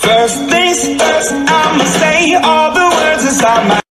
First things first, I'ma say all the words inside my